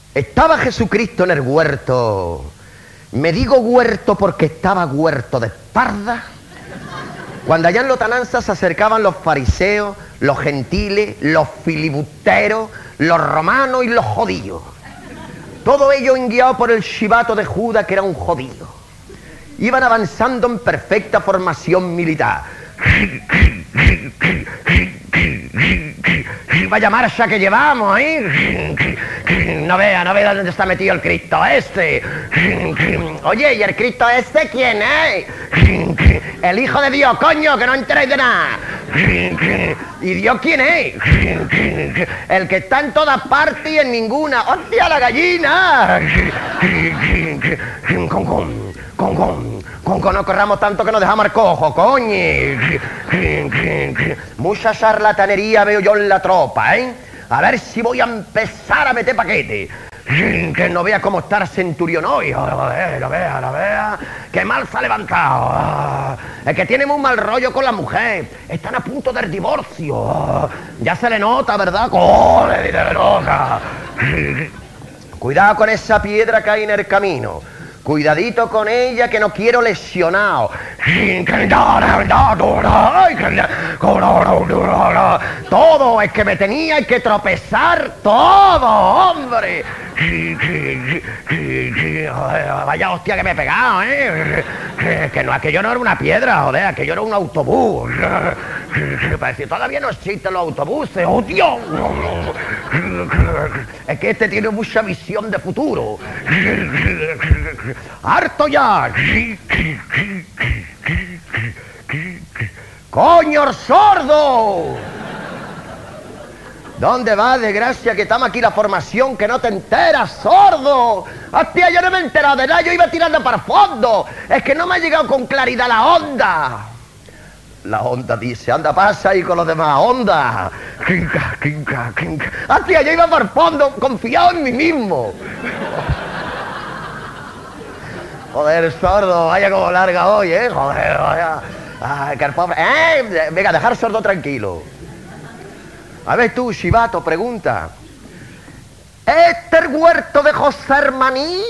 Estaba Jesucristo en el huerto. Me digo huerto porque estaba huerto de espalda. Cuando allá en Lontananza se acercaban los fariseos, los gentiles, los filibusteros, los romanos y los judíos. Todo ello guiado por el chivato de Judas, que era un judío. Iban avanzando en perfecta formación militar. Vaya marcha que llevamos, No vea dónde está metido el Cristo este. Oye, ¿y el Cristo este quién es? El Hijo de Dios, coño, que no enteráis de nada. ¿Y Dios quién es? El que está en todas partes y en ninguna. ¡Hostia, la gallina! No corramos tanto que nos dejamos el cojo, coño. Mucha charlatanería veo yo en la tropa, A ver si voy a empezar a meter paquete. Que no vea cómo está el centurión hoy. Lo vea. Qué mal se ha levantado. Es que tiene muy mal rollo con la mujer. Están a punto del divorcio. Ya se le nota, ¿verdad? ¡Corre, de loca! Cuidado con esa piedra que hay en el camino. Cuidadito con ella, que no quiero lesionado. Todo, es que me tenía que tropezar todo, hombre. Vaya hostia que me he pegado, aquello no era una piedra, joder, aquello era un autobús. Parece que todavía no existen los autobuses, ¡oh Dios! Es que este tiene mucha visión de futuro. ¡Harto ya! ¡Coño, el sordo! ¿Dónde va, desgracia, que estamos aquí la formación, que no te enteras, sordo? Hostia, yo no me he enterado de nada, yo iba tirando para el fondo. Es que no me ha llegado con claridad la onda. La onda dice, anda, pasa ahí con los demás, onda. Hostia, yo iba para el fondo, confiado en mí mismo. Joder, sordo, vaya como larga hoy, joder, vaya. Ay, que el pobre... venga, dejar sordo tranquilo. A ver tú, chivato, pregunta. ¿Este el huerto de José Hermaní?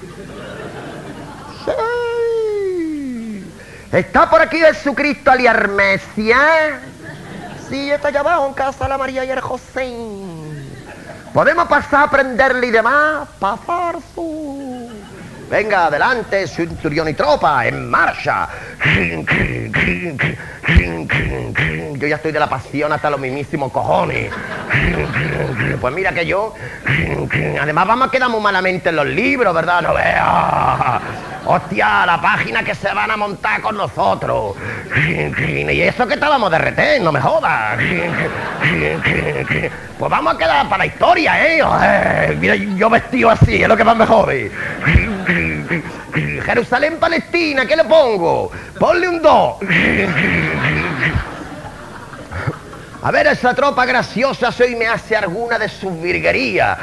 Sí. ¿Está por aquí Jesucristo aliarmesia? Sí, está allá abajo en casa la María y el José. ¿Podemos pasar a prenderle y demás? Pasar su... Venga, adelante, centurión y tropa, en marcha. Yo ya estoy de la pasión hasta los mismísimos cojones. Pues mira que yo... Además vamos a quedar muy malamente en los libros, ¿verdad? No veas. Hostia, la página que se van a montar con nosotros. Y eso que estábamos de retén, no me jodas. Pues vamos a quedar para la historia, Mira, yo vestido así, es lo que más me jode. Jerusalén, Palestina, ¿qué le pongo? Ponle un 2. A ver, esa tropa graciosa si hoy me hace alguna de sus virguerías.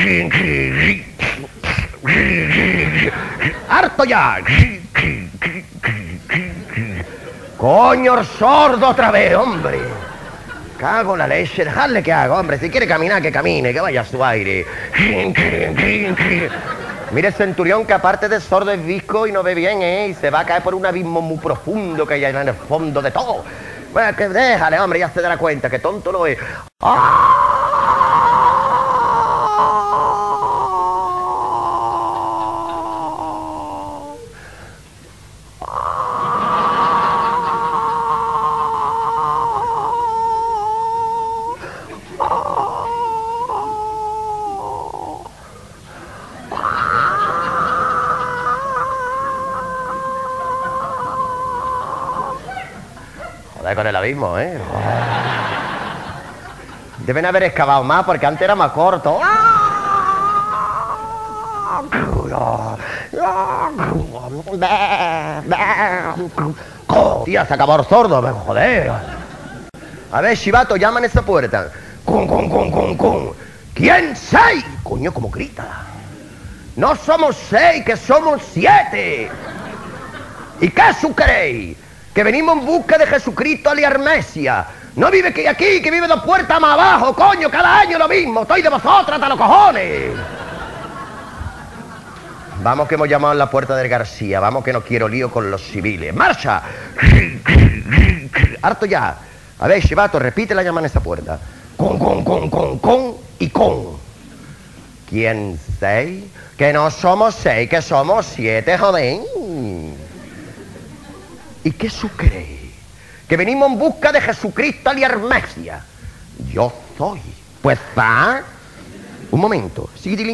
¡Harto ya! ¡Coño, el sordo otra vez, hombre! Cago en la leche, dejadle que haga, hombre. Si quiere caminar, que camine, que vaya a su aire. Mire el centurión, que aparte de sordo es visco y no ve bien, y se va a caer por un abismo muy profundo que hay en el fondo de todo. Bueno, que déjale, hombre, ya se dará cuenta, que tonto no es. ¡Ah! Con el abismo, Deben haber excavado más porque antes era más corto. Tía, se acabó el sordo, joder. A ver, chivato, llaman a esa puerta. ¿Quién soy? Coño, como grita. No somos 6, que somos 7. ¿Y qué queréis? Que venimos en busca de Jesucristo aliarmesia. No vive que aquí, que vive 2 puertas más abajo, coño, cada año lo mismo. Estoy de vosotras hasta los cojones. Vamos que hemos llamado a la puerta del García. Vamos que no quiero lío con los civiles. ¡Marcha! Harto ya. A ver, chivato, repite la llamada en esa puerta. Con y con. ¿Quién 6? Que no somos 6, que somos 7, joder. ¿Y qué su creéis? Que venimos en busca de Jesucristo y Hermesia. Yo soy. Pues va. Un momento.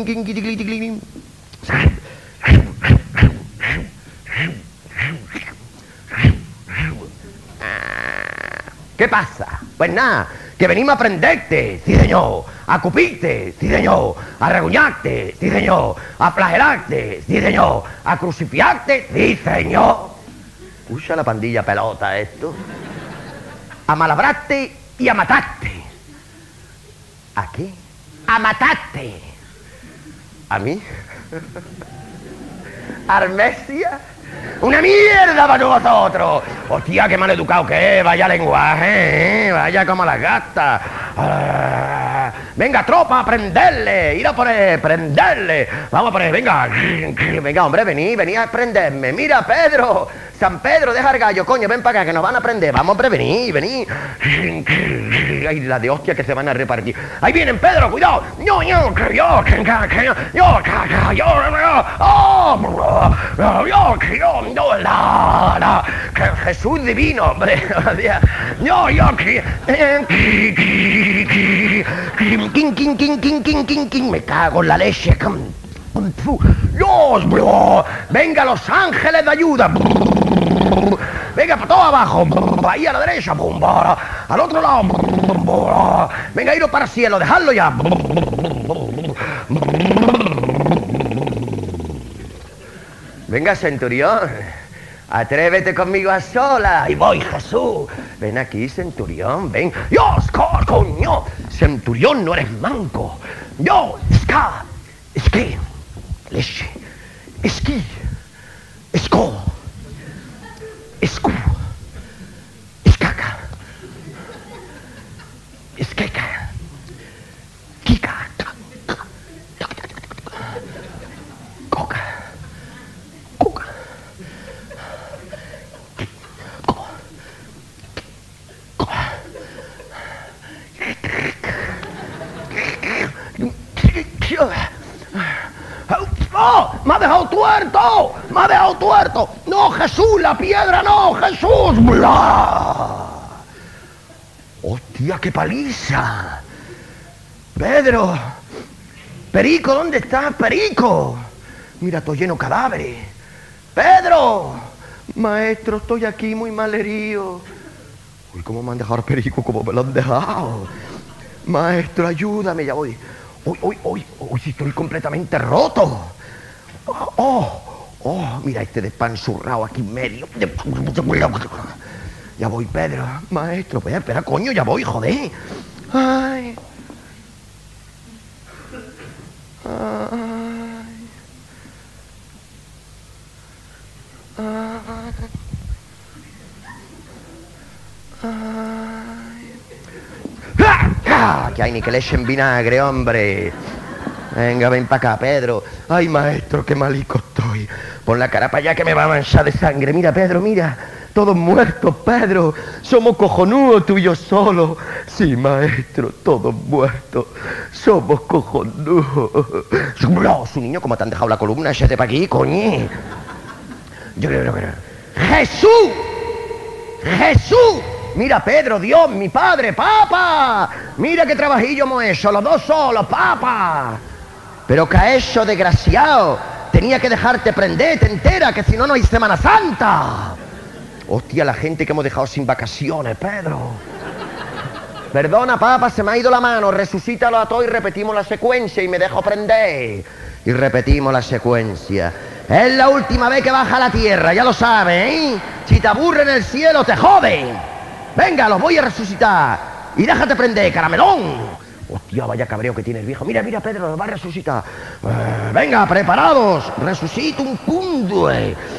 ¿Qué pasa? Pues nada, que venimos a prenderte, sí señor, a cupirte, sí señor, a reguñarte, sí señor, a flagelarte, sí señor, a crucifiarte, sí señor. Escucha la pandilla pelota esto. A malabrarte y a matarte. ¿A qué? A matarte. ¿A mí? ¿Armesia? ¡Una mierda para vosotros! ¡Hostia, qué mal educado que es! ¡Vaya lenguaje, vaya como las gatas! ¡Venga, tropa, a prenderle! ¡Ir a por él, prenderle! ¡Vamos a por él, venga! ¡Venga, hombre, venid a prenderme! ¡Mira, Pedro! ¡San Pedro, deja el gallo, coño! ¡Ven para acá, que nos van a prender! ¡Vamos, hombre, venid! ¡Ay, la de hostia que se van a repartir! ¡Ahí vienen, Pedro! ¡Cuidado! Jesús divino, hombre. Me cago en la leche. Dios, venga, los ángeles de ayuda. Venga, para todo abajo. Ahí a la derecha. Al otro lado. Venga, iros para el cielo, dejadlo ya. Venga, centurión, atrévete conmigo a sola. Ahí voy, Jesús. Ven aquí, centurión, ven. Dios, coño. Centurión, no eres manco. Yo, esquí, leche, esquí, esco, escu, escaca, esqueca, kika, coca. ¡Oh! ¡Me ha dejado tuerto! ¡Me ha dejado tuerto! ¡No, Jesús! ¡La piedra no! ¡Jesús! ¡Bla! ¡Hostia, qué paliza! ¡Pedro! ¡Perico! ¿Dónde estás, Perico? Mira, todo lleno de cadáveres. ¡Pedro! Maestro, estoy aquí muy mal herido. Uy, ¿cómo me han dejado, Perico? ¿Cómo me lo han dejado? Maestro, ayúdame, ya voy. Uy, si estoy completamente roto. Mira este despanzurrado aquí en medio. Ya voy, Pedro. Maestro, pues espera, coño, ya voy, joder. Ay. Que hay ni que le echen vinagre, hombre. Venga, ven para acá, Pedro. Ay, maestro, qué malico estoy. Pon la cara para allá que me va a manchar de sangre. Mira, Pedro, mira. Todos muertos, Pedro. Somos cojonudos tú y yo solo. Sí, maestro, todos muertos. Somos cojonudos. Su niño, ¿cómo te han dejado la columna? Échate para aquí, coño. Yo creo. ¡Jesús! ¡Jesús! Mira, Pedro, Dios, mi padre, papá. Mira qué trabajillo hemos hecho, los dos solos, papá. Pero que ha hecho, desgraciado. Tenía que dejarte prender, te entera, que si no, no hay Semana Santa. Hostia, la gente que hemos dejado sin vacaciones, Pedro. Perdona, papá, se me ha ido la mano. Resucítalo a todo y repetimos la secuencia y me dejo prender. Y repetimos la secuencia. Es la última vez que baja a la tierra, ya lo sabes, ¿eh? Si te aburre en el cielo, te jode. Venga, los voy a resucitar. Y déjate prender, caramelón. Hostia, vaya cabreo que tiene el viejo. Mira, Pedro, nos va a resucitar. Venga, preparados. Resucito un punto.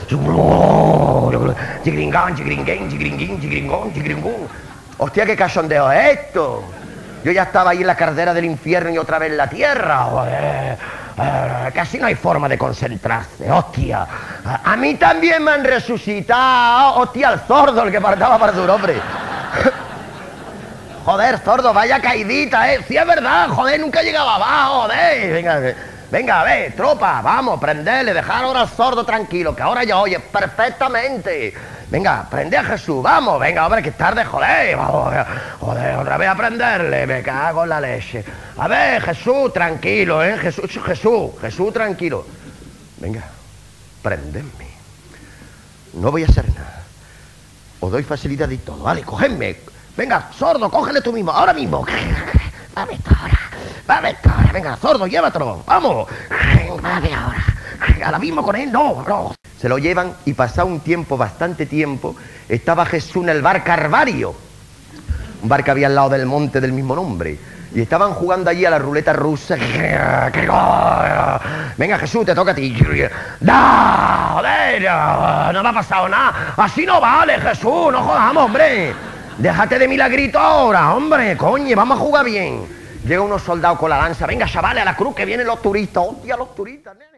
Chigringán, chigringón. Hostia, qué cachondeo es esto. Yo ya estaba ahí en la caldera del infierno y otra vez en la tierra. Que así no hay forma de concentrarse, hostia. A mí también me han resucitado. Hostia, el sordo, el que partaba para tu hombre. Joder, sordo, vaya caidita, sí es verdad, joder, nunca llegaba abajo, joder. Venga, a ver, tropa, vamos, prendele, dejar ahora al sordo tranquilo, que ahora ya oye perfectamente. Venga, prende a Jesús, vamos, venga, hombre, que es tarde, joder, vamos, joder, otra vez a prenderle, me cago en la leche. A ver, Jesús, tranquilo, Jesús, tranquilo. Venga, prendedme. No voy a hacer nada. Os doy facilidad y todo, vale, cogedme. Venga, sordo, cógele tú mismo, ahora mismo. Vame ahora, venga, sordo, llévatelo, vamos. Vame ahora, ahora mismo con él, no. Se lo llevan y pasado un tiempo, bastante tiempo, estaba Jesús en el bar Carvario, un bar que había al lado del monte del mismo nombre, y estaban jugando allí a la ruleta rusa. Venga, Jesús, te toca a ti. ¡Da! ¡Joder! No me ha pasado nada. Así no vale, Jesús, no jodamos, hombre. Déjate de milagrito ahora, hombre, coño, vamos a jugar bien. Llega unos soldados con la lanza. Venga, chavales, a la cruz, que vienen los turistas. ¡Hostia, los turistas, nene!